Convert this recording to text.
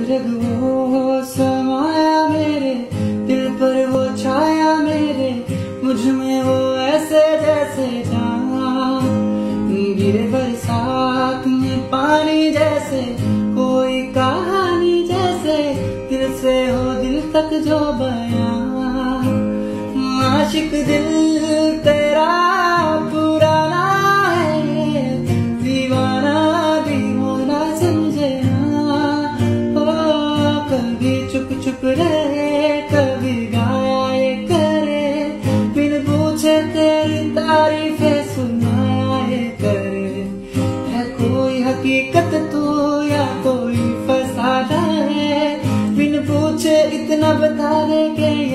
जग वो समाया मेरे दिल पर, वो छाया मेरे मुझ में वो ऐसे जैसे चाँद गिरे बरसात में पानी जैसे, कोई कहानी जैसे दिल से हो दिल तक जो बयां। आशिक दिल तेरा पुराना है, दीवाना दीवाना समझे ना। ओ कभी चुप चुप रहे, कभी गाया ये करे, बिन पूछे तेरी तारीफें सुनाया ये करे। है कोई हकीकत तू या कोई फसाना है, बिन पूछे इतना बता दे के